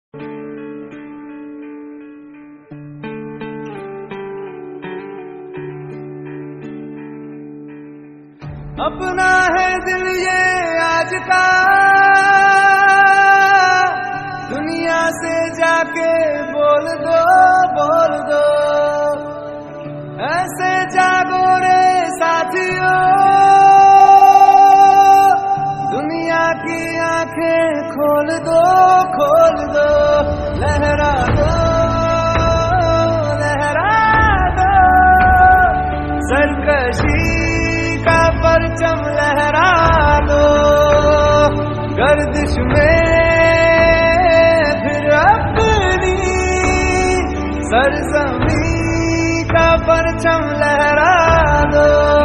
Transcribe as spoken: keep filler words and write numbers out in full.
अपना है दिल ये आज का, दुनिया से जाके बोल दो बोल दो, ऐसे जागो रे साथियों, दुनिया की आंखें खोल दो खोल दो, लहरा दो लहरा दो, सरकशी का परचम लहरा दो, गर्दिश में फिर अपनी सरजमी का परचम लहरा दो।